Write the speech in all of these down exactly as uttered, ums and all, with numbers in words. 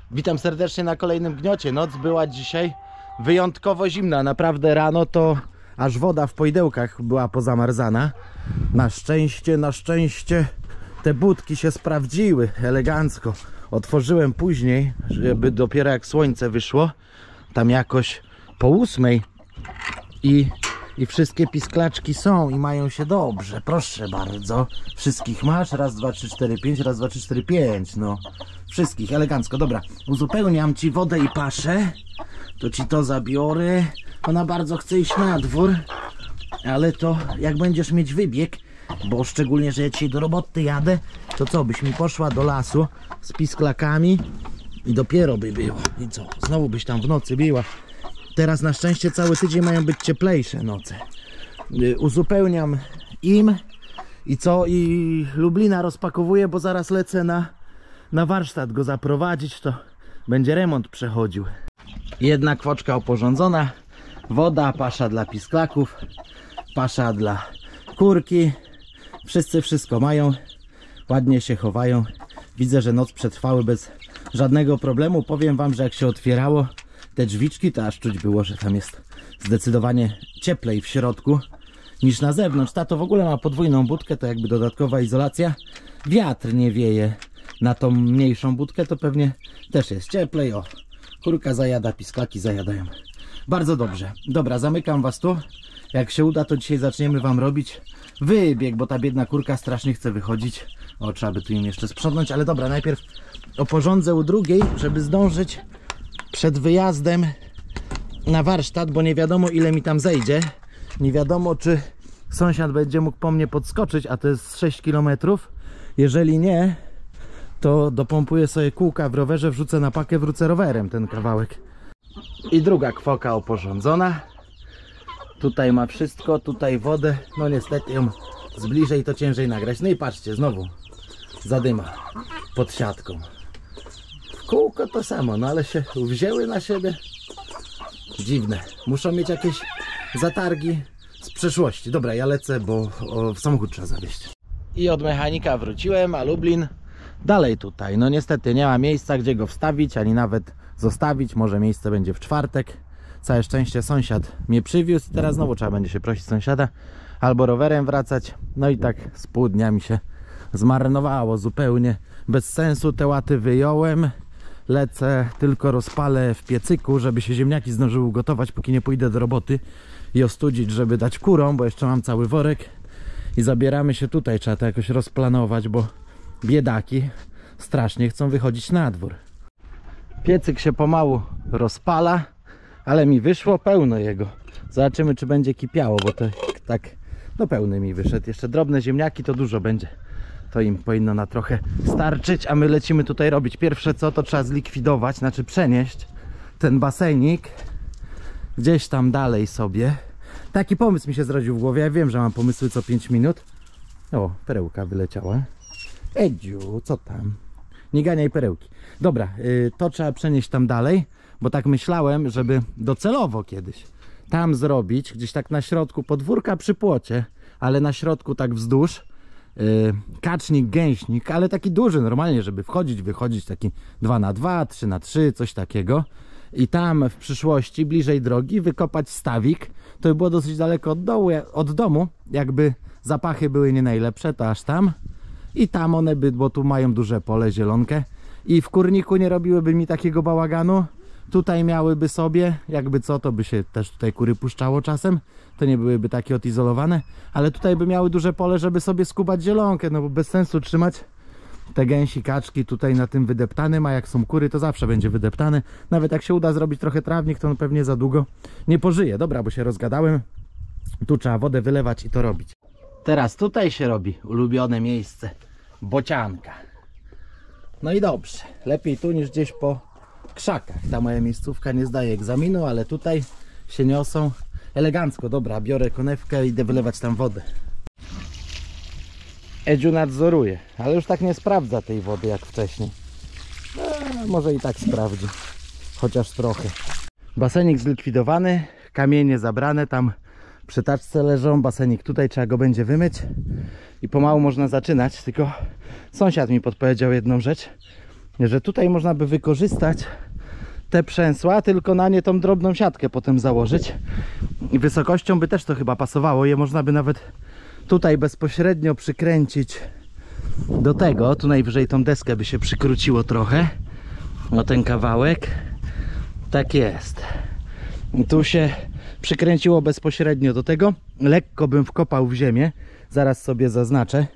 Witam serdecznie na kolejnym gniocie. Noc była dzisiaj wyjątkowo zimna. Naprawdę rano to aż woda w poidełkach była pozamarzana. Na szczęście, na szczęście te budki się sprawdziły elegancko. Otworzyłem później, żeby dopiero jak słońce wyszło, tam jakoś po ósmej i, i wszystkie pisklaczki są i mają się dobrze. Proszę bardzo. Wszystkich masz? Raz, dwa, trzy, cztery, pięć. Raz, dwa, trzy, cztery, pięć. No. Wszystkich, elegancko. Dobra, uzupełniam ci wodę i paszę. To ci to zabiorę. Ona bardzo chce iść na dwór, ale to jak będziesz mieć wybieg, bo szczególnie, że ja dzisiaj do roboty jadę, to co, byś mi poszła do lasu z pisklakami i dopiero by było. I co, znowu byś tam w nocy biła. Teraz na szczęście cały tydzień mają być cieplejsze noce. Uzupełniam im i co, i Lublina rozpakowuję, bo zaraz lecę na, na warsztat go zaprowadzić, to będzie remont przechodził. Jedna kwoczka oporządzona, woda, pasza dla pisklaków, pasza dla kurki. Wszyscy wszystko mają, ładnie się chowają. Widzę, że noc przetrwały bez żadnego problemu. Powiem wam, że jak się otwierało te drzwiczki, to aż czuć było, że tam jest zdecydowanie cieplej w środku niż na zewnątrz. Ta to w ogóle ma podwójną budkę, to jakby dodatkowa izolacja. Wiatr nie wieje na tą mniejszą budkę, to pewnie też jest cieplej. O, kurka zajada, pisklaki zajadają. Bardzo dobrze. Dobra, zamykam was tu. Jak się uda, to dzisiaj zaczniemy wam robić wybieg, bo ta biedna kurka strasznie chce wychodzić. O, trzeba by tu im jeszcze sprzątnąć, ale dobra, najpierw oporządzę u drugiej, żeby zdążyć przed wyjazdem na warsztat, bo nie wiadomo, ile mi tam zejdzie. Nie wiadomo, czy sąsiad będzie mógł po mnie podskoczyć, a to jest sześć kilometrów. Jeżeli nie, to dopompuję sobie kółka w rowerze, wrzucę na pakę, wrócę rowerem ten kawałek. I druga kwoka oporządzona. Tutaj ma wszystko, tutaj wodę. No niestety ją zbliżej to ciężej nagrać. No i patrzcie, znowu zadyma pod siatką. W kółko to samo, no ale się wzięły na siebie. Dziwne. Muszą mieć jakieś zatargi z przeszłości. Dobra, ja lecę, bo o, w samochód trzeba zawieźć. I od mechanika wróciłem, a Lublin dalej tutaj. No niestety nie ma miejsca, gdzie go wstawić, ani nawet zostawić. Może miejsce będzie w czwartek. Całe szczęście sąsiad mnie przywiózł i teraz znowu trzeba będzie się prosić sąsiada albo rowerem wracać. No i tak z pół dnia mi się zmarnowało zupełnie. Bez sensu te łaty wyjąłem. Lecę, tylko rozpalę w piecyku, żeby się ziemniaki zdążyły ugotować, póki nie pójdę do roboty i ostudzić, żeby dać kurom, bo jeszcze mam cały worek. I zabieramy się tutaj, trzeba to jakoś rozplanować, bo biedaki strasznie chcą wychodzić na dwór. Piecyk się pomału rozpala, ale mi wyszło pełno jego. Zobaczymy, czy będzie kipiało, bo to tak no pełny mi wyszedł. Jeszcze drobne ziemniaki to dużo będzie. To im powinno na trochę starczyć, a my lecimy tutaj robić. Pierwsze co, to trzeba zlikwidować, znaczy przenieść ten basenik gdzieś tam dalej sobie. Taki pomysł mi się zrodził w głowie. Ja wiem, że mam pomysły co pięć minut. O, perełka wyleciała. Edziu, co tam? Nie ganiaj perełki. Dobra, yy, to trzeba przenieść tam dalej, bo tak myślałem, żeby docelowo kiedyś tam zrobić, gdzieś tak na środku podwórka przy płocie, ale na środku tak wzdłuż yy, kacznik, gęśnik, ale taki duży normalnie, żeby wchodzić, wychodzić, taki dwa na dwa, trzy na trzy, coś takiego. I tam w przyszłości, bliżej drogi, wykopać stawik. To by było dosyć daleko od, dołu, od domu, jakby zapachy były nie najlepsze, to aż tam. I tam one by, bo tu mają duże pole, zielonkę. I w kurniku nie robiłyby mi takiego bałaganu. Tutaj miałyby sobie, jakby co, to by się też tutaj kury puszczało czasem. To nie byłyby takie odizolowane. Ale tutaj by miały duże pole, żeby sobie skubać zielonkę. No bo bez sensu trzymać te gęsi, kaczki tutaj na tym wydeptanym. A jak są kury, to zawsze będzie wydeptane. Nawet jak się uda zrobić trochę trawnik, to on pewnie za długo nie pożyje. Dobra, bo się rozgadałem. Tu trzeba wodę wylewać i to robić. Teraz tutaj się robi ulubione miejsce. Bocianka. No i dobrze. Lepiej tu niż gdzieś po krzakach. Ta moja miejscówka nie zdaje egzaminu, ale tutaj się niosą elegancko. Dobra, biorę konewkę i idę wylewać tam wodę. Edziu nadzoruje, ale już tak nie sprawdza tej wody jak wcześniej. No, może i tak sprawdzi. Chociaż trochę. Basenik zlikwidowany, kamienie zabrane, tam przy taczce leżą, basenik tutaj, trzeba go będzie wymyć i pomału można zaczynać, tylko sąsiad mi podpowiedział jedną rzecz, że tutaj można by wykorzystać te przęsła, tylko na nie tą drobną siatkę potem założyć. I wysokością by też to chyba pasowało. Je można by nawet tutaj bezpośrednio przykręcić do tego. Tu najwyżej tą deskę by się przykróciło trochę o ten kawałek. Tak jest. I tu się przykręciło bezpośrednio do tego. Lekko bym wkopał w ziemię. Zaraz sobie zaznaczę.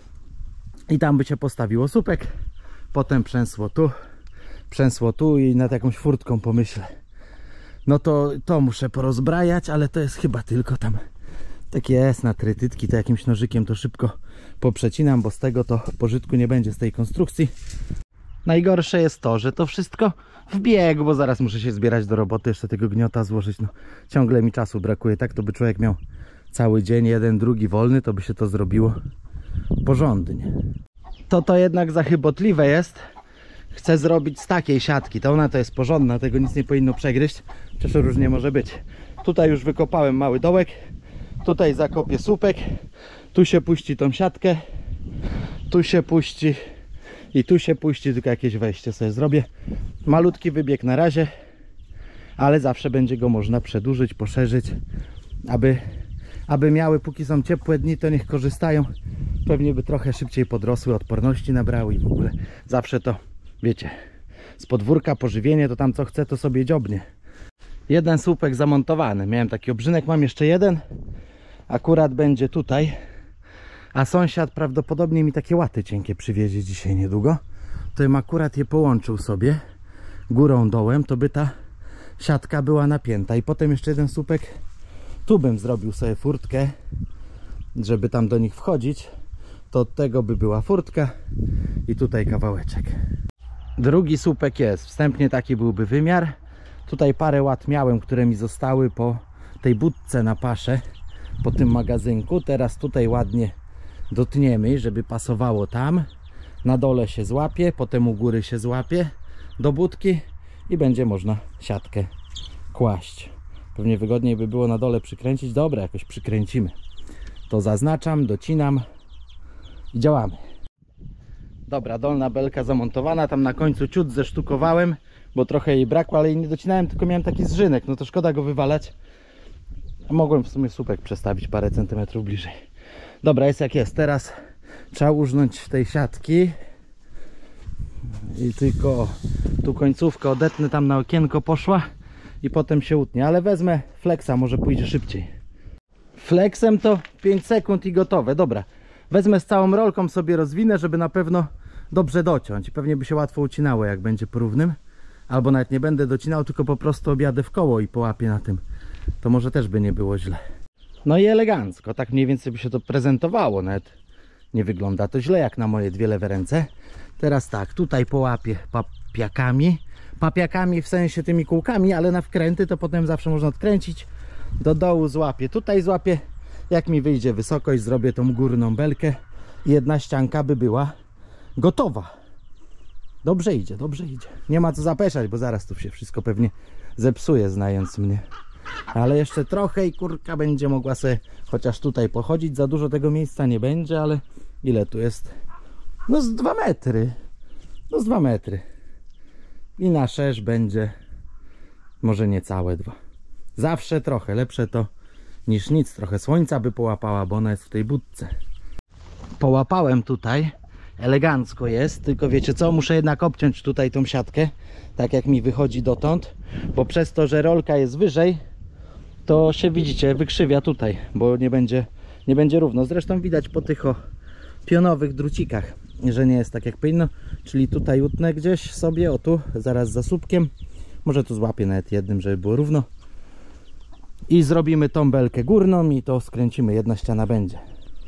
I tam by się postawiło słupek. Potem przęsło tu. Przęsło tu i nad jakąś furtką pomyślę. No to to muszę porozbrajać, ale to jest chyba tylko tam takie jest na trytytki, to jakimś nożykiem to szybko poprzecinam, bo z tego to pożytku nie będzie z tej konstrukcji. Najgorsze jest to, że to wszystko w bieg, bo zaraz muszę się zbierać do roboty, jeszcze tego gniota złożyć. No, ciągle mi czasu brakuje, tak to by człowiek miał cały dzień, jeden, drugi wolny, to by się to zrobiło porządnie. To to jednak za chybotliwe jest. Chcę zrobić z takiej siatki, to ona to jest porządna, tego nic nie powinno przegryźć, przecież różnie może być. Tutaj już wykopałem mały dołek, tutaj zakopię słupek, tu się puści tą siatkę, tu się puści i tu się puści, tylko jakieś wejście sobie zrobię. Malutki wybieg na razie, ale zawsze będzie go można przedłużyć, poszerzyć, aby, aby miały, póki są ciepłe dni, to niech korzystają. Pewnie by trochę szybciej podrosły, odporności nabrały i w ogóle zawsze to, wiecie, z podwórka pożywienie, to tam co chce, to sobie dziobnie. Jeden słupek zamontowany, miałem taki obrzynek, mam jeszcze jeden, akurat będzie tutaj, a sąsiad prawdopodobnie mi takie łaty cienkie przywiezie dzisiaj niedługo, to bym akurat je połączył sobie górą dołem, to by ta siatka była napięta i potem jeszcze jeden słupek, tu bym zrobił sobie furtkę, żeby tam do nich wchodzić, to od tego by była furtka i tutaj kawałeczek. Drugi słupek jest, wstępnie taki byłby wymiar. Tutaj parę łat miałem, które mi zostały po tej budce na paszę, po tym magazynku. Teraz tutaj ładnie dotniemy, żeby pasowało tam. Na dole się złapie, potem u góry się złapie do budki i będzie można siatkę kłaść. Pewnie wygodniej by było na dole przykręcić. Dobra, jakoś przykręcimy. To zaznaczam, docinam i działamy. Dobra, dolna belka zamontowana, tam na końcu ciut zesztukowałem, bo trochę jej brakło, ale jej nie docinałem, tylko miałem taki zżynek, no to szkoda go wywalać. Mogłem w sumie słupek przestawić parę centymetrów bliżej. Dobra, jest jak jest. Teraz trzeba użnąć tej siatki i tylko tu końcówkę odetnę, tam na okienko poszła i potem się utnie, ale wezmę flexa, może pójdzie szybciej. Flexem to pięć sekund i gotowe. Dobra, wezmę z całą rolką, sobie rozwinę, żeby na pewno dobrze dociąć. Pewnie by się łatwo ucinało, jak będzie porównym. Albo nawet nie będę docinał, tylko po prostu objadę w koło i połapię na tym. To może też by nie było źle. No i elegancko, tak mniej więcej by się to prezentowało. Nawet nie wygląda to źle, jak na moje dwie lewe ręce. Teraz tak, tutaj połapię papiakami. Papiakami w sensie tymi kółkami, ale na wkręty to potem zawsze można odkręcić. Do dołu złapię, tutaj złapię. Jak mi wyjdzie wysokość, zrobię tą górną belkę i jedna ścianka by była gotowa. Dobrze idzie, dobrze idzie. Nie ma co zapeszać, bo zaraz tu się wszystko pewnie zepsuje, znając mnie. Ale jeszcze trochę i kurka będzie mogła sobie chociaż tutaj pochodzić. Za dużo tego miejsca nie będzie, ale ile tu jest? No z dwa metry. No z dwa metry. I na szerz będzie może niecałe dwa. Zawsze trochę, lepsze to niż nic. Trochę słońca by połapała, bo ona jest w tej budce. Połapałem tutaj. Elegancko jest, tylko wiecie co? Muszę jednak obciąć tutaj tą siatkę, tak jak mi wychodzi dotąd, bo przez to, że rolka jest wyżej, to się, widzicie, wykrzywia tutaj, bo nie będzie, nie będzie równo. Zresztą widać po tych o pionowych drucikach, że nie jest tak jak powinno. Czyli tutaj utnę gdzieś sobie, o tu, zaraz za słupkiem. Może tu złapię nawet jednym, żeby było równo. I zrobimy tą belkę górną i to skręcimy, jedna ściana będzie.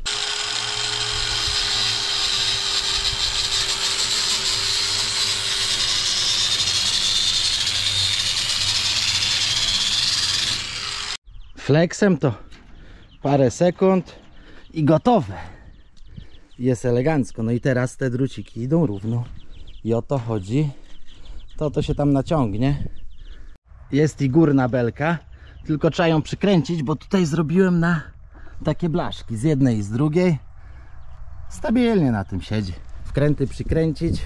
Flexem to parę sekund i gotowe. Jest elegancko. No i teraz te druciki idą równo i o to chodzi. To to się tam naciągnie. Jest i górna belka, tylko trzeba ją przykręcić, bo tutaj zrobiłem na takie blaszki z jednej i z drugiej. Stabilnie na tym siedzi. Wkręty przykręcić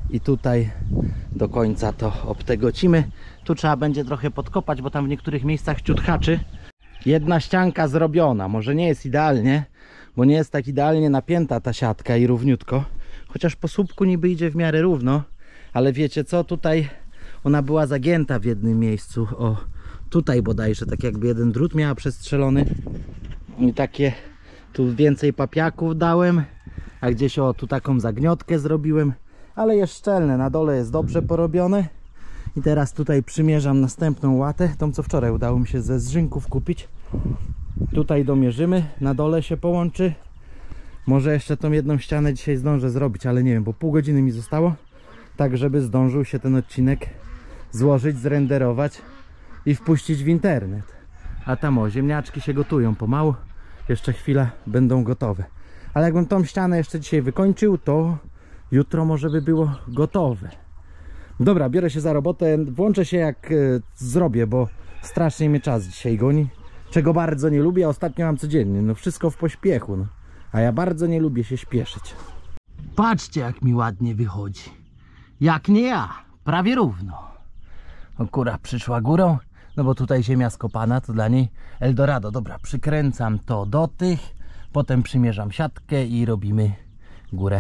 i tutaj do końca to obtegocimy. Tu trzeba będzie trochę podkopać, bo tam w niektórych miejscach ciut haczy. Jedna ścianka zrobiona, może nie jest idealnie, bo nie jest tak idealnie napięta ta siatka i równiutko, chociaż po słupku niby idzie w miarę równo, ale wiecie co, tutaj ona była zagięta w jednym miejscu, o tutaj bodajże, tak jakby jeden drut miała przestrzelony i takie tu więcej papiaków dałem, a gdzieś o tu taką zagniotkę zrobiłem, ale jest szczelne, na dole jest dobrze porobione. I teraz tutaj przymierzam następną łatę, tą co wczoraj udało mi się ze Zrzynków kupić. Tutaj domierzymy, na dole się połączy. Może jeszcze tą jedną ścianę dzisiaj zdążę zrobić, ale nie wiem, bo pół godziny mi zostało. Tak żeby zdążył się ten odcinek złożyć, zrenderować i wpuścić w internet. A tam o, ziemniaczki się gotują pomału. Jeszcze chwila, będą gotowe. Ale jakbym tą ścianę jeszcze dzisiaj wykończył, to jutro może by było gotowe. Dobra, biorę się za robotę, włączę się jak y, zrobię, bo strasznie mnie czas dzisiaj goni. Czego bardzo nie lubię, a ostatnio mam codziennie, no wszystko w pośpiechu, no. A ja bardzo nie lubię się śpieszyć. Patrzcie jak mi ładnie wychodzi. Jak nie ja, prawie równo. O, kura przyszła górą, no bo tutaj ziemia skopana, to dla niej Eldorado. Dobra, przykręcam to do tych, potem przymierzam siatkę i robimy górę.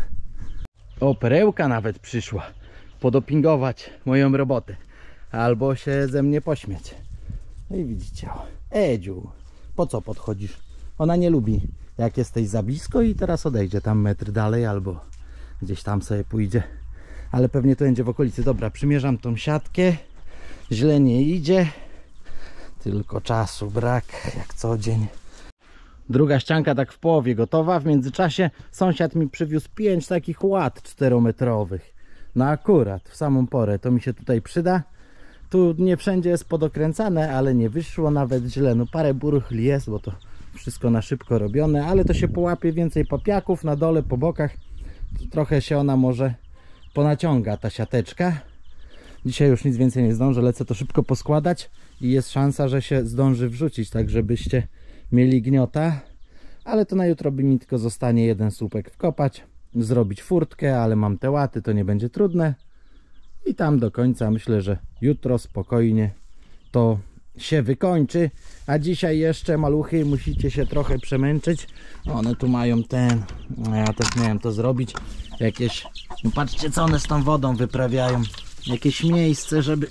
O, perełka nawet przyszła podopingować moją robotę albo się ze mnie pośmiać. No i widzicie, o, Edziu, po co podchodzisz? Ona nie lubi jak jesteś za blisko i teraz odejdzie tam metr dalej albo gdzieś tam sobie pójdzie, ale pewnie to będzie w okolicy. Dobra, przymierzam tą siatkę, źle nie idzie, tylko czasu brak jak co dzień. Druga ścianka tak w połowie gotowa. W międzyczasie sąsiad mi przywiózł pięć takich łat czterometrowych. No akurat w samą porę to mi się tutaj przyda. Tu nie wszędzie jest podokręcane, ale nie wyszło nawet źle. No parę buruchli jest, bo to wszystko na szybko robione, ale to się połapie więcej papiaków na dole, po bokach. Trochę się ona może ponaciąga, ta siateczka. Dzisiaj już nic więcej nie zdążę, lecę to szybko poskładać i jest szansa, że się zdąży wrzucić, tak żebyście mieli gniota. Ale to na jutro by mi tylko zostanie jeden słupek wkopać, zrobić furtkę, ale mam te łaty, to nie będzie trudne. I tam do końca myślę, że jutro spokojnie to się wykończy. A dzisiaj jeszcze, maluchy, musicie się trochę przemęczyć. One tu mają ten, ja też miałem to zrobić, jakieś, no patrzcie co one z tą wodą wyprawiają, jakieś miejsce, żeby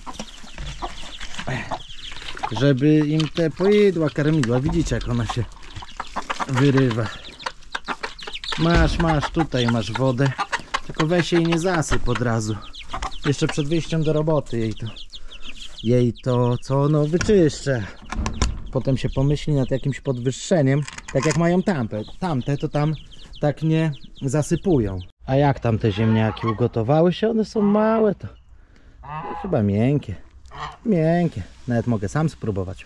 żeby im te pojedła, karmidła, widzicie jak ona się wyrywa. Masz, masz, tutaj masz wodę, tylko weź jej nie zasyp od razu, jeszcze przed wyjściem do roboty jej to jej to co no wyczyszczę. Potem się pomyśli nad jakimś podwyższeniem, tak jak mają tamte, tamte to tam tak nie zasypują. A jak tam te ziemniaki ugotowały się? One są małe, to chyba miękkie. Miękkie. Nawet mogę sam spróbować.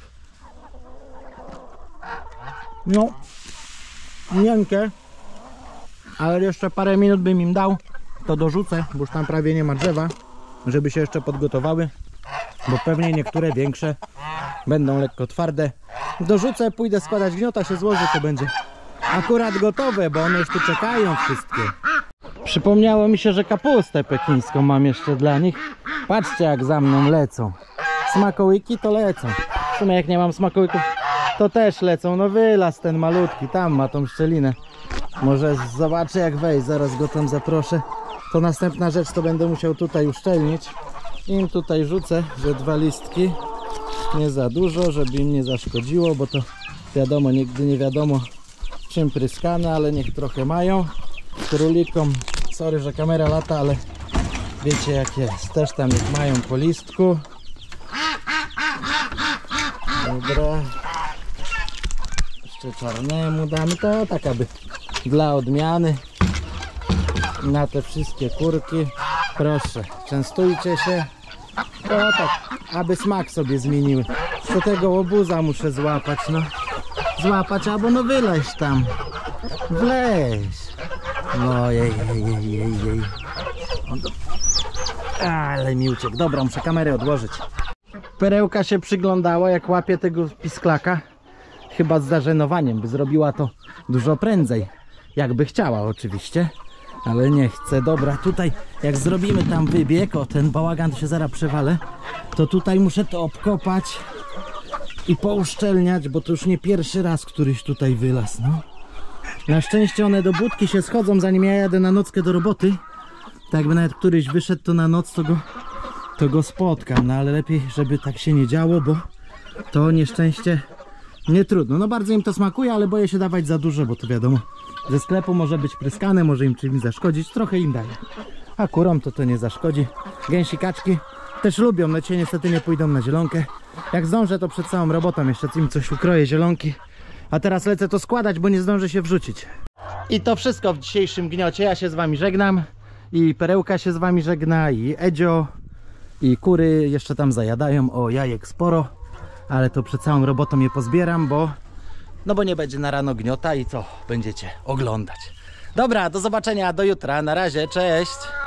No, miękkie. Ale jeszcze parę minut bym im dał, to dorzucę, bo już tam prawie nie ma drzewa, żeby się jeszcze podgotowały, bo pewnie niektóre większe będą lekko twarde. Dorzucę, pójdę składać gniota, się złoży, to będzie akurat gotowe, bo one już tu czekają wszystkie. Przypomniało mi się, że kapustę pekińską mam jeszcze dla nich. Patrzcie jak za mną lecą. Smakołyki to lecą. W sumie jak nie mam smakołyków, to też lecą. No wylas ten malutki, tam ma tą szczelinę. Może zobaczę jak wejść, zaraz go tam zaproszę. To następna rzecz, to będę musiał tutaj uszczelnić. Im tutaj rzucę, że dwa listki. Nie za dużo, żeby im nie zaszkodziło, bo to wiadomo, nigdy nie wiadomo czym pryskane, ale niech trochę mają. Królikom, sorry, że kamera lata, ale wiecie jak jest. Też tam niech mają po listku. Dobra. Jeszcze czarnemu damy to, tak aby dla odmiany. Na te wszystkie kurki. Proszę, częstujcie się. To tak, aby smak sobie zmieniły. Do tego łobuza muszę złapać, no. Złapać albo no wyleź tam. Wleź. No jej, jej, jej, jej, jej. Ale mi uciekł. Dobra, muszę kamerę odłożyć. Perełka się przyglądała jak łapie tego pisklaka. Chyba z zażenowaniem, by zrobiła to dużo prędzej. Jakby chciała oczywiście. Ale nie chcę. Dobra, tutaj jak zrobimy tam wybieg, o ten bałagan to się zaraz przewalę, to tutaj muszę to obkopać i pouszczelniać, bo to już nie pierwszy raz któryś tutaj wylazł, no. Na szczęście one do budki się schodzą, zanim ja jadę na nockę do roboty. Tak jakby nawet któryś wyszedł, to na noc to go, to go spotkam, no ale lepiej, żeby tak się nie działo, bo to nieszczęście nie trudno. No bardzo im to smakuje, ale boję się dawać za dużo, bo to wiadomo, ze sklepu może być pryskane, może im czymś zaszkodzić, trochę im daję. A kurom to to nie zaszkodzi. Gęsi, kaczki też lubią, no dzisiaj niestety nie pójdą na zielonkę. Jak zdążę, to przed całą robotą jeszcze im coś ukroję, zielonki. A teraz lecę to składać, bo nie zdążę się wrzucić. I to wszystko w dzisiejszym gniocie. Ja się z wami żegnam. I Perełka się z wami żegna, i Edzio, i kury jeszcze tam zajadają. O, jajek sporo, ale to przed całą robotą je pozbieram, bo no bo nie będzie na rano gniota i co? Będziecie oglądać. Dobra, do zobaczenia, do jutra. Na razie, cześć!